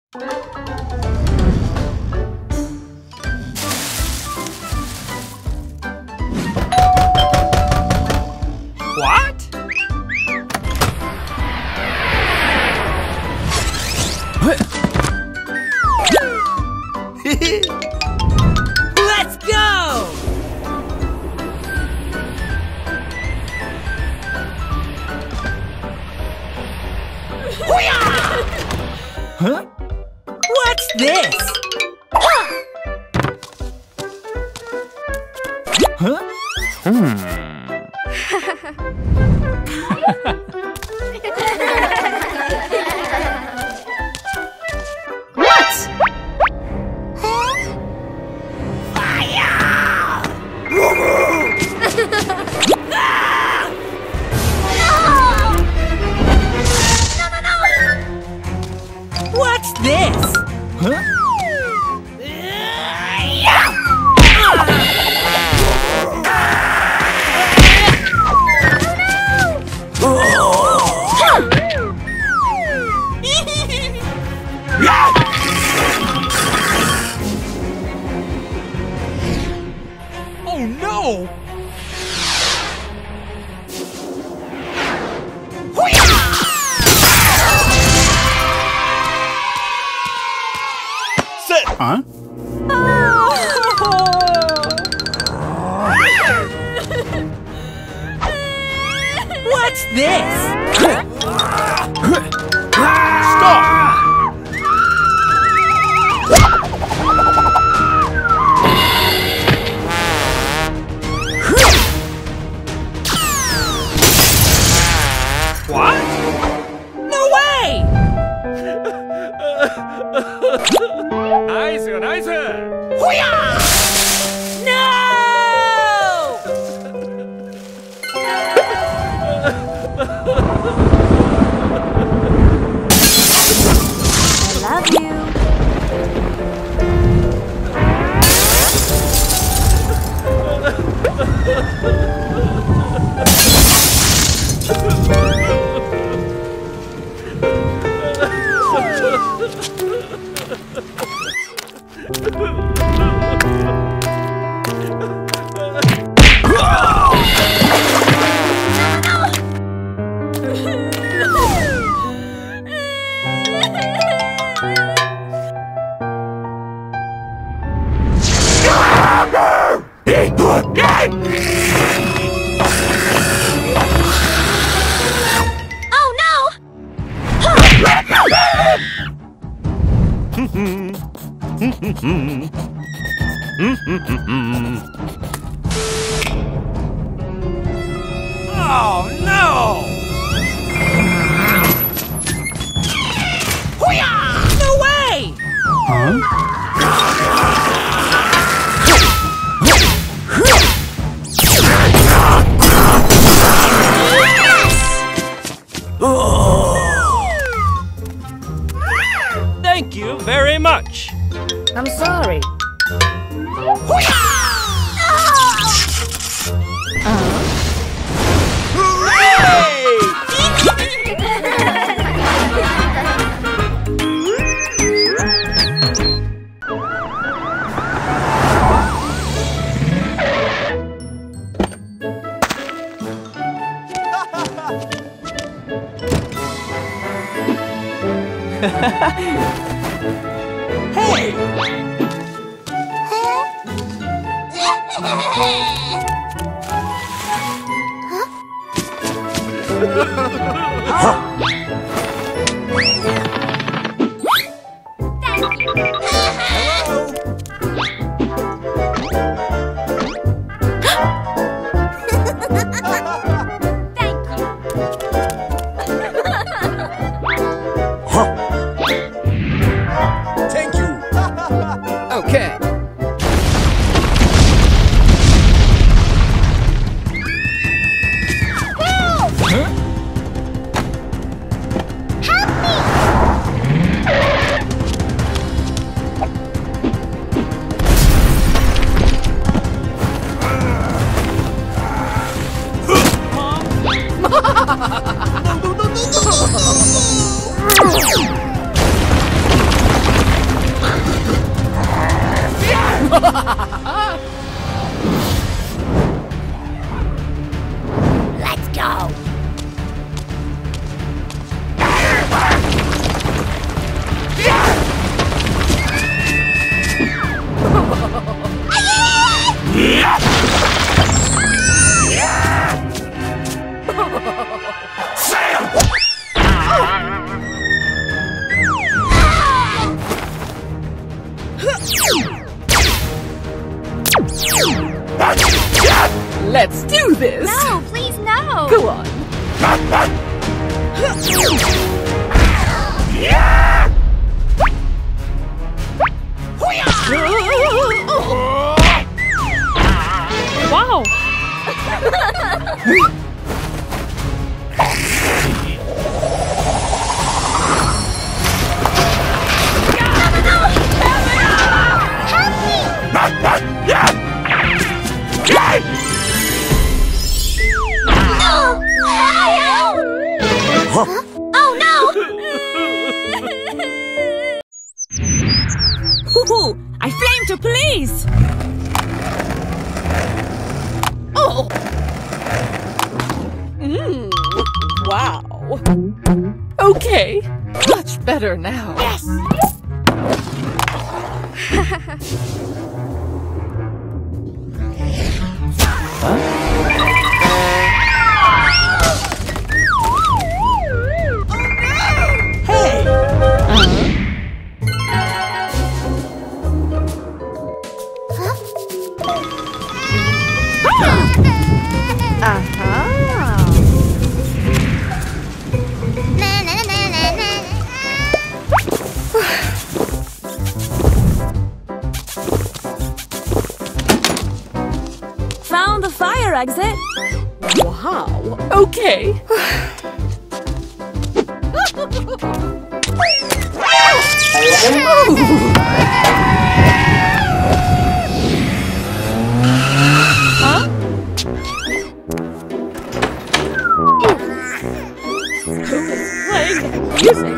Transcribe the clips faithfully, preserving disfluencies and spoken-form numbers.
Let's go! Huh? What's this? Huh? Hmm. What? What's this? Huh? Oh no! Sit! Huh? What's this? Stop! What? No way! Nice, nice! No! I love you. Oh no! Oh no! No way! Huh? Thank you very much. I'm sorry. Hey! Thank you. Okay. Help me! Let's do this! No, please, no! Go on! Wow! Oh no! Hoo-hoo! I flame to police! Oh! Mmm, wow. Okay, much better now. Yes! Found the fire exit. Wow, okay. Huh? Playing music.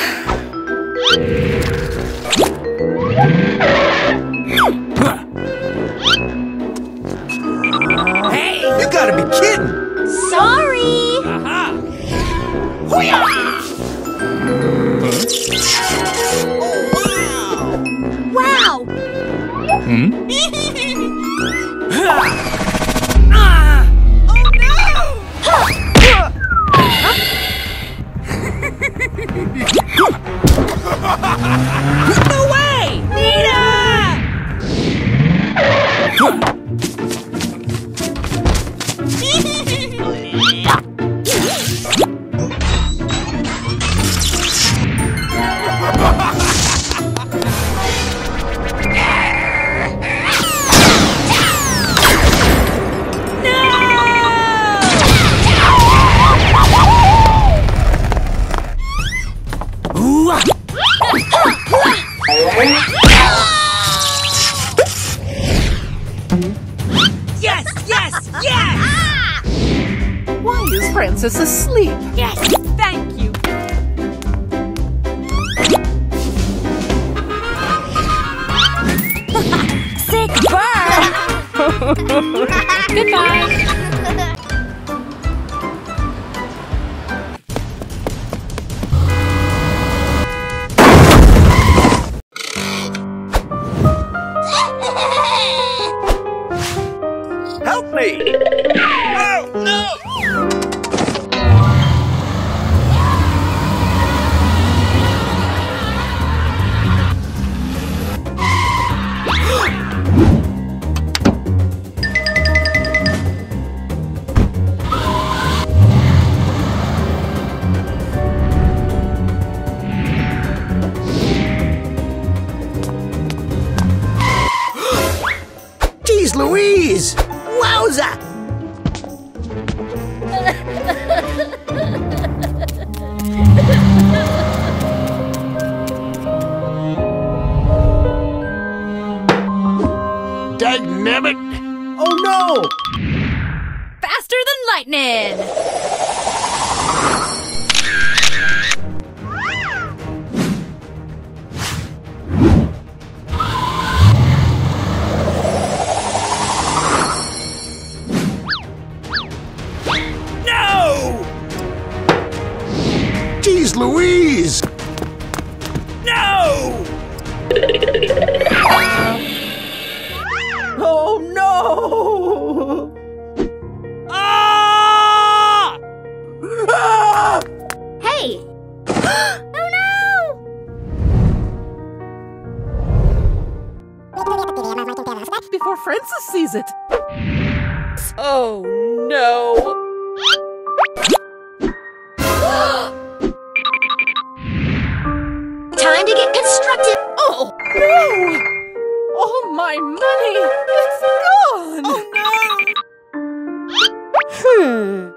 Hey, you gotta be kidding! Sorry! Aha! Wow! Hmm? Ah! No way! Nita! Yes, yes, yes! Why is Francis asleep? Yes! Thank you. Sick burn! Goodbye. Help me! Oh, no! Jeez Louise! Wowza! Dagnabbit! Oh no! Faster than lightning! No! Jeez Louise! No! Oh no! Ah! Hey! Oh Before Francis sees it. Oh no! Time to get constructive. Oh no! All my money is gone! Oh no! Hmm.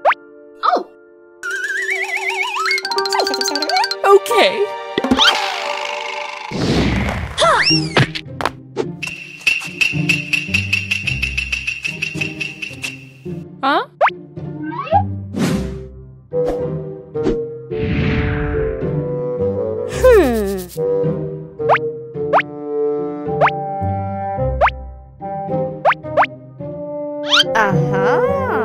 Oh. Okay. Huh? Hmm. Uh-huh.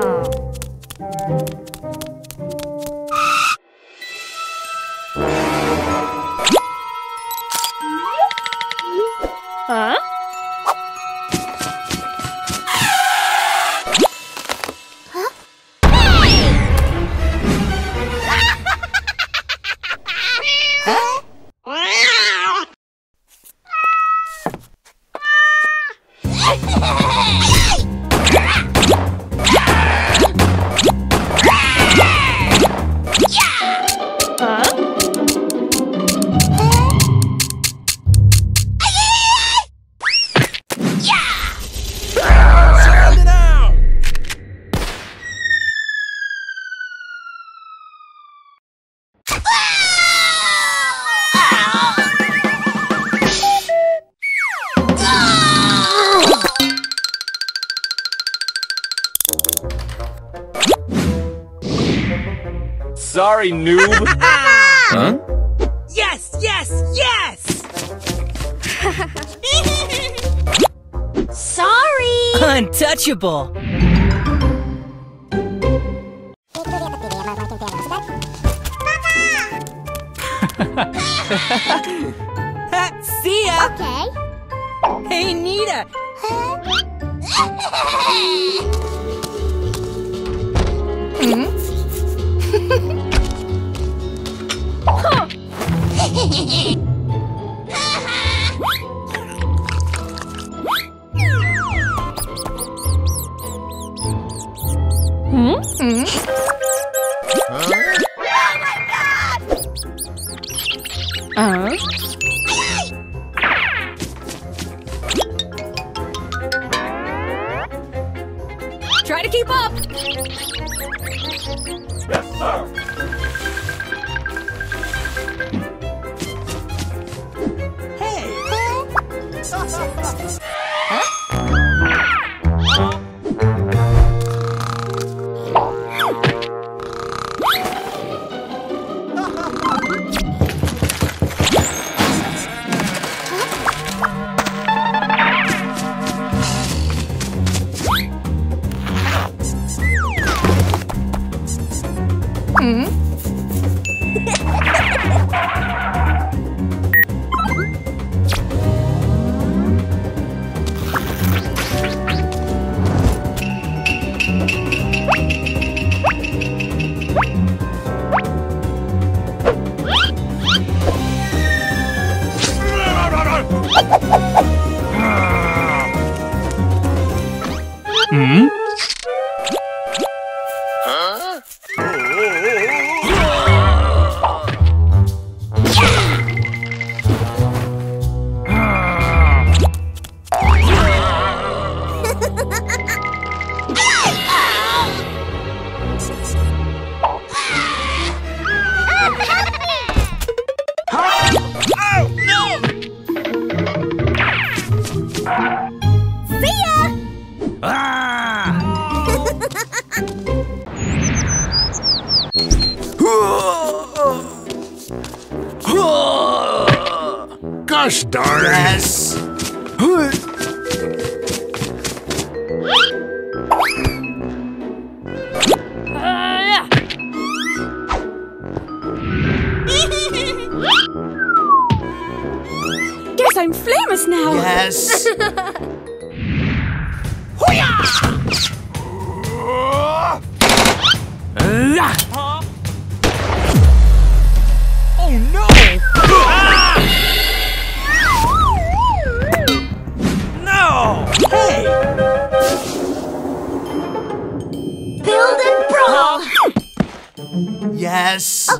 Huh? Sorry, noob. Huh? Yes, yes, yes! Sorry. Untouchable. See ya. Okay. Hey, Nita. Hmm? Hmm? Uh-huh. Try to keep up. Yes, sir. Hmm? Hmm? Gosh darn. Yes. Guess I'm famous now. Yes. Oh no! No! Hey!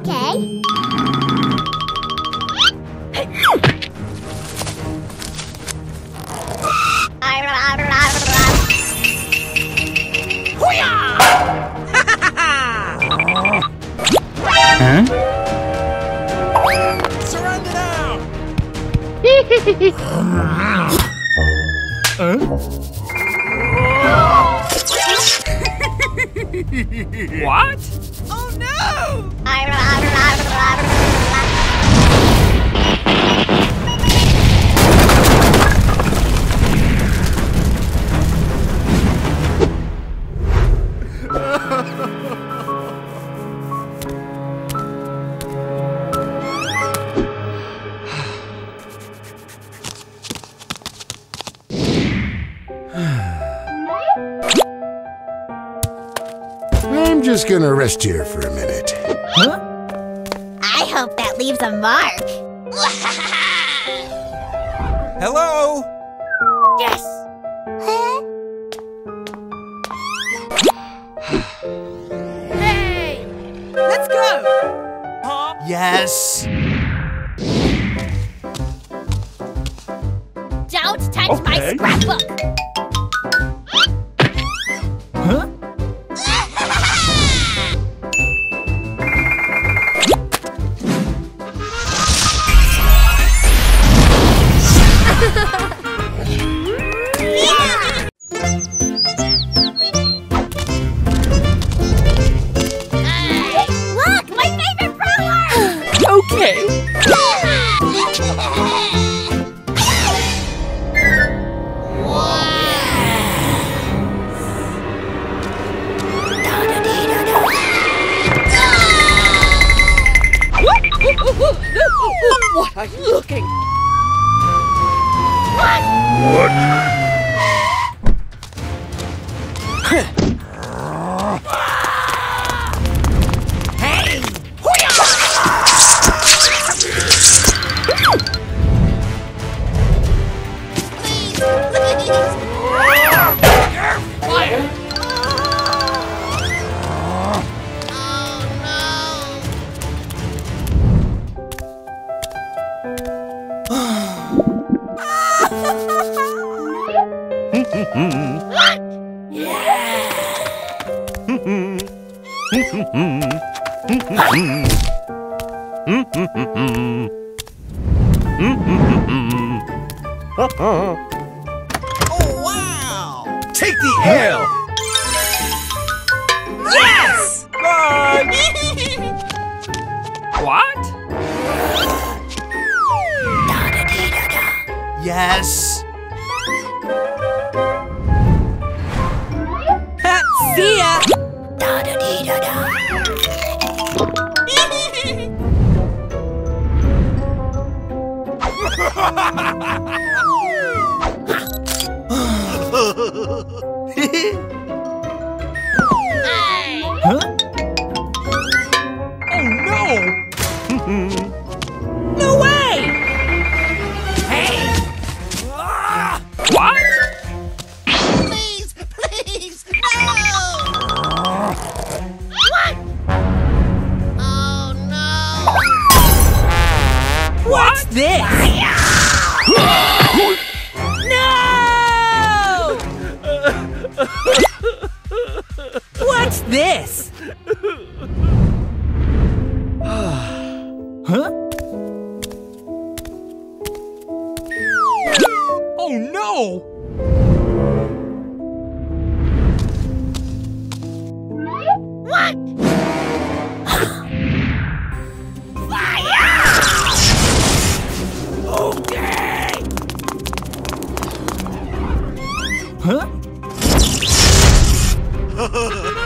Okay. Huh? Surrender now! Huh? What? Oh no! I'm just gonna rest here for a minute. Huh? I hope that leaves a mark. Hello? Yes. Hey! Let's go! Yes. Don't touch my Okay. scrapbook. Huh? Look, my favorite prowler! Okay. What are you looking? Oh, wow! Take the L! Yes! Bye! What? Yes! Ha! See ya! Huh? Oh no! No way! What? Please, please, no! What's this? No! What's this? Huh? Oh no! Huh?